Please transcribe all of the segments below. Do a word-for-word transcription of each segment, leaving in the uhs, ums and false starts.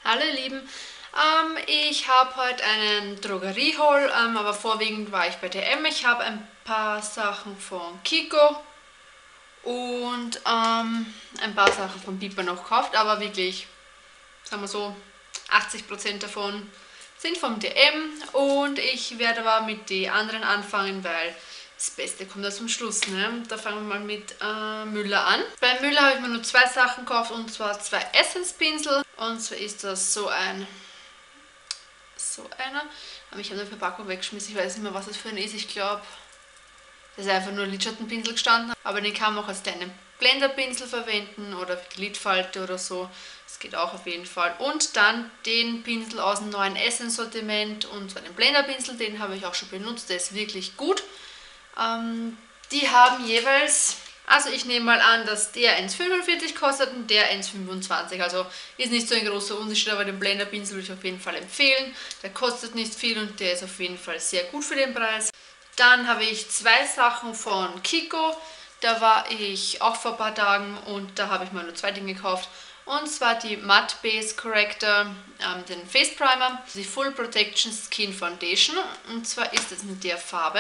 Hallo ihr Lieben, ähm, ich habe heute einen Drogerie-Haul, ähm, aber vorwiegend war ich bei D M. Ich habe ein paar Sachen von Kiko und ähm, ein paar Sachen von Biber noch gekauft, aber wirklich, sagen wir so, achtzig Prozent davon sind vom D M und ich werde aber mit den anderen anfangen, weil das Beste kommt ja zum Schluss. Ne? Da fangen wir mal mit äh, Müller an. Bei Müller habe ich mir nur zwei Sachen gekauft, und zwar zwei Essence-Pinsel. Und zwar ist das so ein so einer. Aber ich habe die Verpackung weggeschmissen. Ich weiß nicht mehr, was das für ein ist. Ich glaube, das ist einfach nur Lidschattenpinsel gestanden. Aber den kann man auch als kleinen Blenderpinsel verwenden oder für die Lidfalte oder so. Das geht auch auf jeden Fall. Und dann den Pinsel aus dem neuen Essence-Sortiment, und zwar den Blenderpinsel. Den habe ich auch schon benutzt. Der ist wirklich gut. Ähm, die haben jeweils, also ich nehme mal an, dass der eins fünfundvierzig kostet und der eins fünfundzwanzig. Also ist nicht so ein großer Unterschied, aber den Blenderpinsel würde ich auf jeden Fall empfehlen. Der kostet nicht viel und der ist auf jeden Fall sehr gut für den Preis. Dann habe ich zwei Sachen von Kiko. Da war ich auch vor ein paar Tagen und da habe ich mal nur zwei Dinge gekauft. Und zwar die Matte Base Corrector, ähm, den Face Primer, die Full Protection Skin Foundation. Und zwar ist es in der Farbe.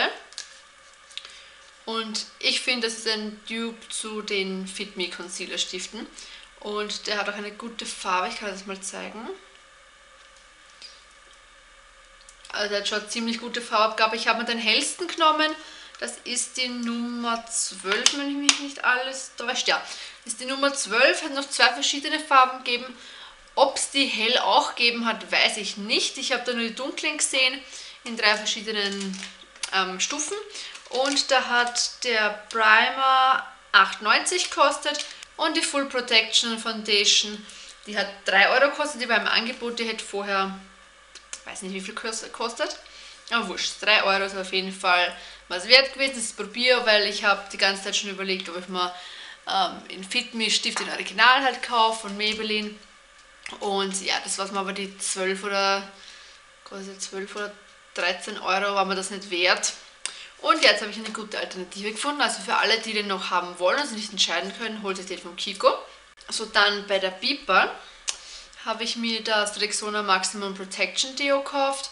Und ich finde, das ist ein Dupe zu den Fit Me Concealer Stiften. Und der hat auch eine gute Farbe, ich kann das mal zeigen. Also der hat schon eine ziemlich gute Farbabgabe. Ich habe mir den hellsten genommen. Das ist die Nummer zwölf, wenn ich mich nicht alles täuscht. Ja, das ist die Nummer zwölf, hat noch zwei verschiedene Farben gegeben. Ob es die hell auch gegeben hat, weiß ich nicht. Ich habe da nur die dunklen gesehen, in drei verschiedenen ähm, Stufen. Und da hat der Primer acht neunzig gekostet und die Full Protection Foundation, die hat drei Euro gekostet. Die war im Angebot, die hätte vorher, weiß nicht wie viel kostet, aber wurscht, drei Euro ist auf jeden Fall was wert gewesen. Das probiere, weil ich habe die ganze Zeit schon überlegt, ob ich mal ähm, in Fit Me Stift in Original halt kaufe von Maybelline. Und ja, das war mir aber die zwölf oder, kostet zwölf oder dreizehn Euro, war mir das nicht wert. Und jetzt habe ich eine gute Alternative gefunden, also für alle, die den noch haben wollen und sich nicht entscheiden können, holt euch den von Kiko. So, dann bei der Biber habe ich mir das Rexona Maximum Protection Deo gekauft.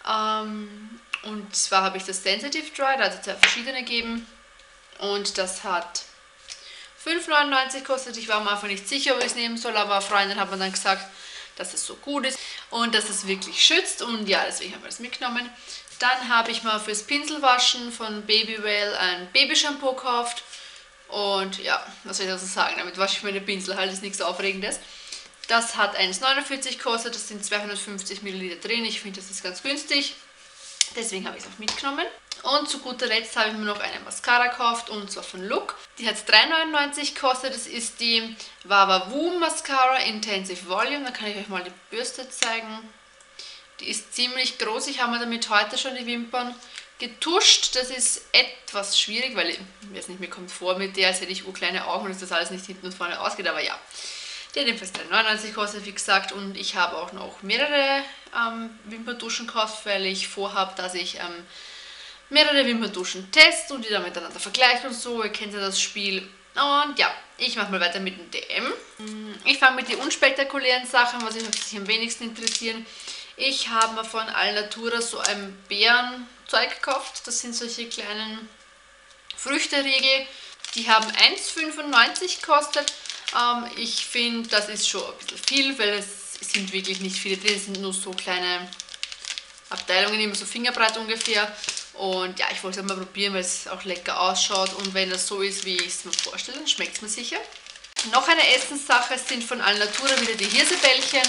Ähm, und zwar habe ich das Sensitive Dry, da hat es zwei verschiedene gegeben. Und das hat fünf neunundneunzig gekostet. Ich war mir einfach nicht sicher, ob ich es nehmen soll, aber eine Freundin hat mir dann gesagt, dass es so gut ist und dass es wirklich schützt. Und ja, deswegen habe ich das mitgenommen. Dann habe ich mal fürs Pinselwaschen von Babywell ein Babyshampoo gekauft. Und ja, was soll ich dazu sagen, damit wasche ich meine Pinsel halt, ist nichts Aufregendes. Das hat eins neunundvierzig gekostet, das sind zweihundertfünfzig Milliliter drin. Ich finde, das ist ganz günstig. Deswegen habe ich es auch mitgenommen. Und zu guter Letzt habe ich mir noch eine Mascara gekauft, und zwar von Look. Die hat drei neunundneunzig gekostet. Das ist die Wawawoo Mascara Intensive Volume. Da kann ich euch mal die Bürste zeigen. Die ist ziemlich groß. Ich habe mir damit heute schon die Wimpern getuscht. Das ist etwas schwierig, weil ich weiß nicht, mir kommt vor mit der, als hätte ich kleine Augen und dass das alles nicht hinten und vorne ausgeht. Aber ja, die hat jedenfalls drei neunundneunzig gekostet, wie gesagt. Und ich habe auch noch mehrere ähm, Wimperntuschen gekauft, weil ich vorhabe, dass ich ähm, mehrere Wimperntuschen teste und die dann miteinander vergleiche und so. Ihr kennt ja das Spiel. Und ja, ich mache mal weiter mit dem D M. Ich fange mit den unspektakulären Sachen, was sich am wenigsten interessieren. Ich habe mir von Alnatura so ein Beerenzeug gekauft. Das sind solche kleinen Früchteriegel. Die haben eins fünfundneunzig gekostet. Ähm, ich finde, das ist schon ein bisschen viel, weil es sind wirklich nicht viele drin. Es sind nur so kleine Abteilungen, immer so fingerbreit ungefähr. Und ja, ich wollte es mal probieren, weil es auch lecker ausschaut. Und wenn das so ist, wie ich es mir vorstelle, dann schmeckt es mir sicher. Noch eine Essenssache sind von Alnatura wieder die Hirsebällchen.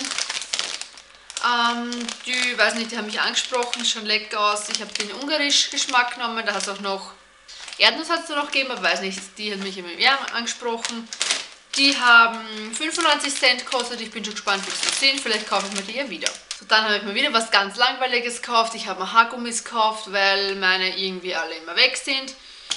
Ähm, die, weiß nicht, die haben mich angesprochen, schon lecker aus. Ich habe den ungarisch Geschmack genommen, da hat es auch noch Erdnuss hat es noch gegeben, aber weiß nicht, die hat mich immer mehr angesprochen. Die haben fünfundneunzig Cent gekostet, ich bin schon gespannt, wie sie sind, vielleicht kaufe ich mir die ja wieder. So, dann habe ich mir wieder was ganz Langweiliges gekauft. Ich habe mir Haargummis gekauft, weil meine irgendwie alle immer weg sind.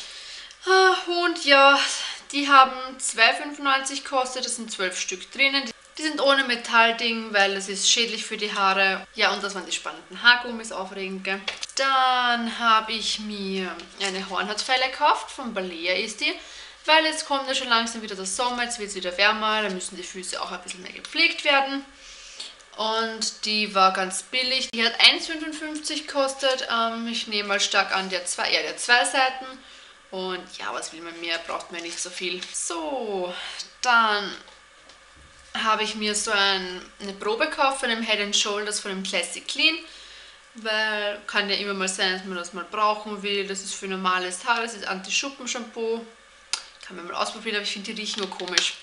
Und ja, die haben zwei fünfundneunzig gekostet, das sind zwölf Stück drinnen. Die sind ohne Metallding, weil es ist schädlich für die Haare. Ja, und das waren die spannenden Haargummis, aufregend, gell? Dann habe ich mir eine Hornhautfeile gekauft, von Balea ist die. Weil jetzt kommt ja schon langsam wieder der Sommer, jetzt wird es wieder wärmer, da müssen die Füße auch ein bisschen mehr gepflegt werden. Und und die war ganz billig. Die hat eins fünfundfünfzig gekostet. Ähm, ich nehme mal stark an, der zwei, ja, der zwei Seiten. Und ja, was will man mehr? Braucht man nicht so viel. So, dann habe ich mir so ein, eine Probe gekauft von dem Head and Shoulders von dem Classic Clean. Weil kann ja immer mal sein, dass man das mal brauchen will. Das ist für normales Haar, das ist Anti-Schuppen-Shampoo. Kann man mal ausprobieren, aber ich finde die riechen nur komisch.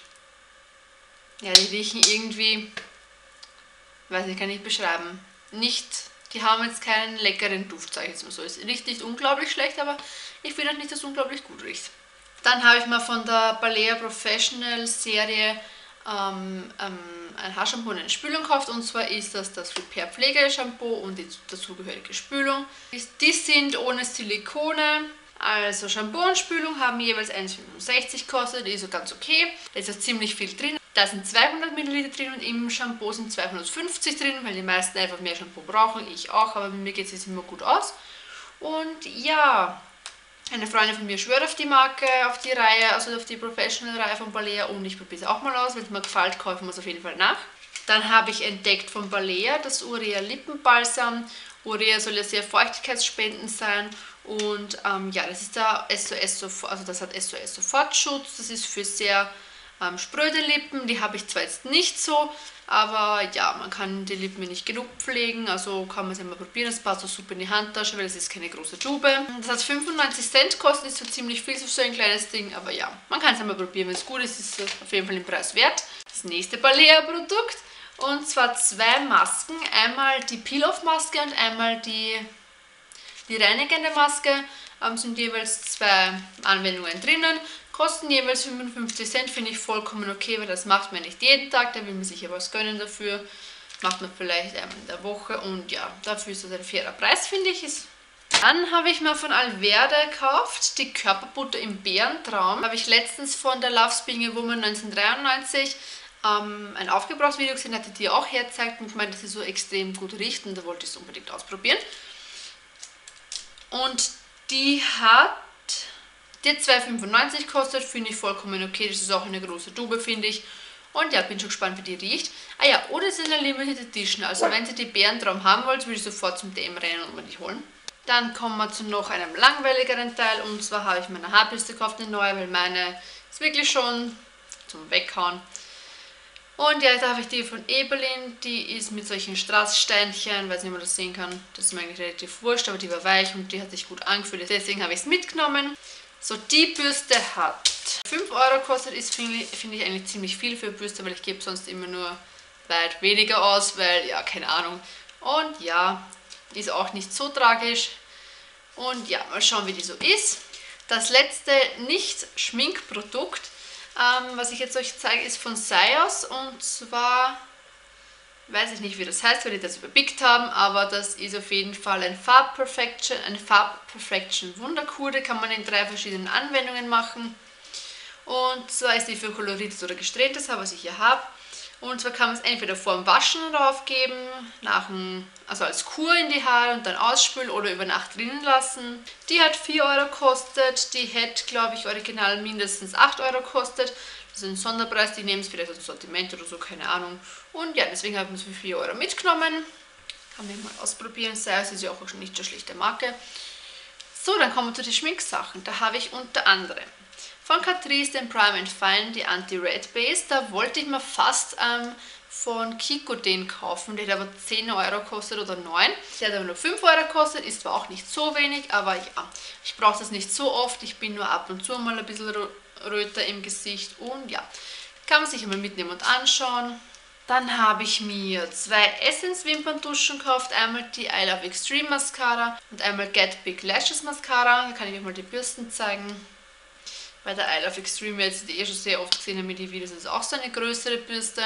Ja, die riechen irgendwie, weiß nicht, kann ich beschreiben. Nicht, die haben jetzt keinen leckeren Duft, sage ich jetzt mal so. Es riecht nicht unglaublich schlecht, aber ich finde auch nicht, dass es unglaublich gut riecht. Dann habe ich mal von der Balea Professional Serie ähm, ähm, ein Haarshampoo und eine Spülung gekauft. Und zwar ist das das Repair Pflege-Shampoo und die dazugehörige Spülung. Die sind ohne Silikone. Also Shampoo und Spülung haben jeweils eins fünfundsechzig gekostet, die ist so ganz okay. Da ist ja ziemlich viel drin. Da sind zweihundert Milliliter drin und im Shampoo sind zweihundertfünfzig drin, weil die meisten einfach mehr Shampoo brauchen. Ich auch, aber bei mir geht es jetzt immer gut aus. Und ja, eine Freundin von mir schwört auf die Marke, auf die Reihe, also auf die Professional-Reihe von Balea und ich probiere es auch mal aus. Wenn es mir gefällt, kaufen wir es auf jeden Fall nach. Dann habe ich entdeckt von Balea das Urea Lippenbalsam. Urea soll ja sehr feuchtigkeitsspendend sein. Und ähm, ja, das ist der S O S, also das hat S O S Sofortschutz, das ist für sehr ähm, spröde Lippen, die habe ich zwar jetzt nicht so, aber ja, man kann die Lippen nicht genug pflegen, also kann man es ja mal probieren, das passt so super in die Handtasche, weil es ist keine große Tube. Das hat fünfundneunzig Cent gekostet, ist so ziemlich viel für so ein kleines Ding, aber ja, man kann es ja mal probieren, wenn es gut ist, ist es auf jeden Fall den Preis wert. Das nächste Balea-Produkt, und zwar zwei Masken, einmal die Peel-Off-Maske und einmal die Die reinigende Maske, ähm, sind jeweils zwei Anwendungen drinnen, kosten jeweils fünfundfünfzig Cent, finde ich vollkommen okay, weil das macht man nicht jeden Tag, da will man sich ja was gönnen dafür, macht man vielleicht einmal in der Woche und ja, dafür ist das ein fairer Preis, finde ich. Dann habe ich mir von Alverde gekauft, die Körperbutter im Bärentraum, habe ich letztens von der Loves Being a Woman neunzehnhundertdreiundneunzig ähm, ein Aufgebrauchsvideo gesehen, hatte die auch hergezeigt und gemeint, dass sie so extrem gut riecht und da wollte ich es unbedingt ausprobieren. Und die hat, die zwei fünfundneunzig kostet, finde ich vollkommen okay. Das ist auch eine große Tube, finde ich. Und ja, bin schon gespannt, wie die riecht. Ah ja, oder es ist eine Limited Edition. Also wenn ihr die Bärentraum haben wollt, würde ich sofort zum D M rennen und mir die holen. Dann kommen wir zu noch einem langweiligeren Teil. Und zwar habe ich mir eine Haarbürste gekauft, eine neue, weil meine ist wirklich schon zum Weghauen. Und ja, da habe ich die von Ebelin, die ist mit solchen Strasssteinchen, weiß nicht, ob man das sehen kann, das ist mir eigentlich relativ wurscht, aber die war weich und die hat sich gut angefühlt, deswegen habe ich es mitgenommen. So, die Bürste hat fünf Euro gekostet, ist, finde ich, find ich eigentlich ziemlich viel für Bürste, weil ich gebe sonst immer nur weit weniger aus, weil, ja, keine Ahnung. Und ja, die ist auch nicht so tragisch. Und ja, mal schauen, wie die so ist. Das letzte Nicht-Schminkprodukt, Ähm, was ich jetzt euch zeige, ist von Sayers und zwar, weiß ich nicht, wie das heißt, weil die das überpickt haben, aber das ist auf jeden Fall ein Farb Perfection, eine Farb Perfection Wunderkur, die kann man in drei verschiedenen Anwendungen machen. Und zwar ist die für koloriertes oder gestrehtes Haar, was ich hier habe. Und zwar kann man es entweder vor dem Waschen drauf geben, nach dem, also als Kur in die Haare und dann ausspülen oder über Nacht drinnen lassen. Die hat vier Euro gekostet, die hätte, glaube ich, original mindestens acht Euro gekostet. Das ist ein Sonderpreis, die nehmen es vielleicht aus dem Sortiment oder so, keine Ahnung. Und ja, deswegen habe ich es für vier Euro mitgenommen. Kann man mal ausprobieren, sei es ist ja auch schon nicht so schlechte Marke. So, dann kommen wir zu den Schminksachen. Da habe ich unter anderem von Catrice den Prime and Fine, die Anti-Red Base. Da wollte ich mir fast ähm, von Kiko den kaufen. Der hat aber zehn Euro gekostet oder neun. Der hat aber nur fünf Euro gekostet, ist zwar auch nicht so wenig, aber ja, ich brauche das nicht so oft. Ich bin nur ab und zu mal ein bisschen röter im Gesicht und ja, kann man sich immer mitnehmen und anschauen. Dann habe ich mir zwei Essence Wimperntuschen gekauft, einmal die I Love Extreme Mascara und einmal Get Big Lashes Mascara. Da kann ich euch mal die Bürsten zeigen. Bei der I Love Extreme, jetzt die eh schon sehr oft gesehen haben mit den Videos, ist auch so eine größere Bürste.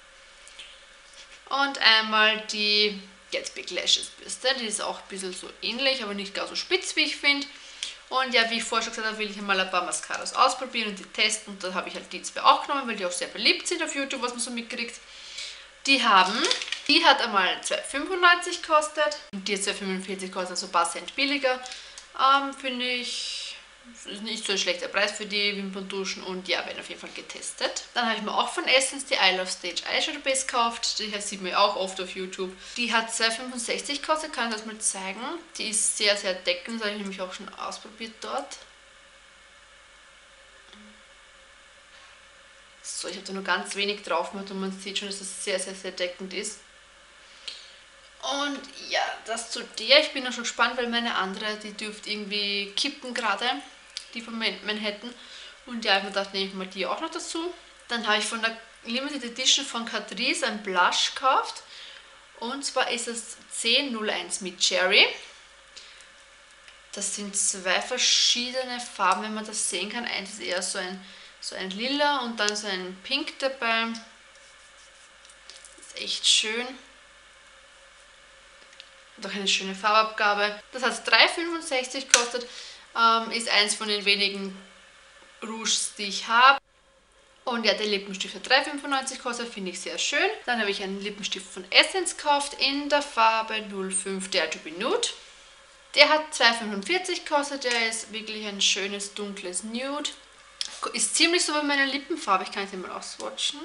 Und einmal die Get Big Lashes Bürste, die ist auch ein bisschen so ähnlich, aber nicht gar so spitz, wie ich finde. Und ja, wie ich vorher schon gesagt habe, will ich mal ein paar Mascaras ausprobieren und die testen. Und da habe ich halt die zwei auch genommen, weil die auch sehr beliebt sind auf YouTube, was man so mitkriegt. Die haben, die hat einmal zwei fünfundneunzig gekostet und die hat zwei fünfundvierzig gekostet, also ein paar Cent billiger. Ähm, finde ich... Das ist nicht so ein schlechter Preis für die Wimperntuschen und ja, werden auf jeden Fall getestet. Dann habe ich mir auch von Essence die I Love Stage Eyeshadow Base gekauft. Die sieht man ja auch oft auf YouTube. Die hat zwei fünfundsechzig gekostet, kann ich das mal zeigen. Die ist sehr, sehr deckend, das habe ich nämlich auch schon ausprobiert dort. So, ich habe da nur ganz wenig drauf gemacht und man sieht schon, dass das sehr, sehr, sehr deckend ist. Und ja, das zu der. Ich bin auch schon gespannt, weil meine andere, die dürfte irgendwie kippen gerade. Die von Manhattan. Und ja, ich habe mir gedacht, nehme ich mal die auch noch dazu. Dann habe ich von der Limited Edition von Catrice ein Blush gekauft. Und zwar ist es zehn null eins mit Cherry. Das sind zwei verschiedene Farben, wenn man das sehen kann. Eins ist eher so ein, so ein Lila und dann so ein Pink dabei. Das ist echt schön. Und auch eine schöne Farbabgabe. Das hat drei fünfundsechzig gekostet. Ähm, ist eins von den wenigen Rouges, die ich habe. Und ja, der Lippenstift hat drei fünfundneunzig gekostet, finde ich sehr schön. Dann habe ich einen Lippenstift von Essence gekauft in der Farbe null fünf Dare to be Nude. Der hat zwei fünfundvierzig gekostet, der ist wirklich ein schönes dunkles Nude. Ist ziemlich so wie meine Lippenfarbe, ich kann es mal auswatchen.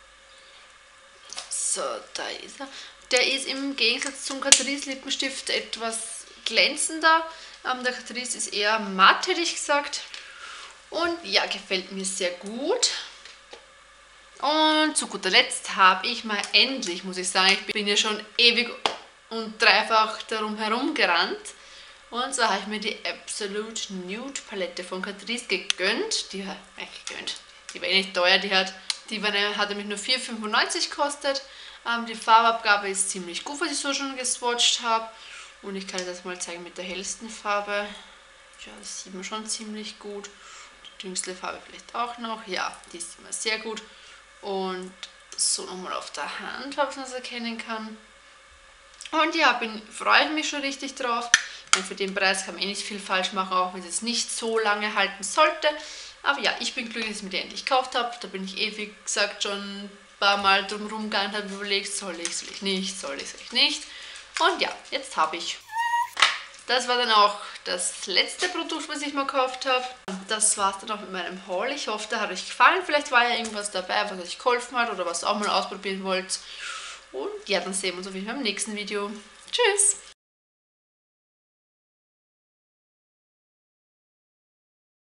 So, da ist er. Der ist im Gegensatz zum Catrice Lippenstift etwas glänzender. Ähm, der Catrice ist eher matt, hätte ich gesagt. Und ja, gefällt mir sehr gut. Und zu guter Letzt habe ich mal endlich, muss ich sagen, ich bin ja schon ewig und dreifach darum herum gerannt. Und so habe ich mir die Absolute Nude Palette von Catrice gegönnt. Die hat äh, gegönnt. Die war eh nicht teuer, die hat, die war, hat nämlich nur vier fünfundneunzig gekostet. Ähm, die Farbabgabe ist ziemlich gut, was ich so schon geswatcht habe. Und ich kann das mal zeigen mit der hellsten Farbe. Ja, das sieht man schon ziemlich gut. Die dünnste Farbe vielleicht auch noch. Ja, die ist immer sehr gut. Und so nochmal auf der Hand, falls man es erkennen kann. Und ja, bin, freue ich mich schon richtig drauf. Und für den Preis kann man eh nicht viel falsch machen, auch wenn es jetzt nicht so lange halten sollte. Aber ja, ich bin glücklich, dass ich mir die endlich gekauft habe. Da bin ich eh, wie gesagt, schon ein paar Mal drum rumgegangen und habe überlegt, soll ich, soll ich nicht, soll ich, soll ich nicht. Und ja, jetzt habe ich. Das war dann auch das letzte Produkt, was ich mal gekauft habe. Das war es dann auch mit meinem Haul. Ich hoffe, da hat euch gefallen. Vielleicht war ja irgendwas dabei, was euch geholfen hat oder was ihr auch mal ausprobieren wollt. Und ja, dann sehen wir uns auf jeden Fall im nächsten Video. Tschüss!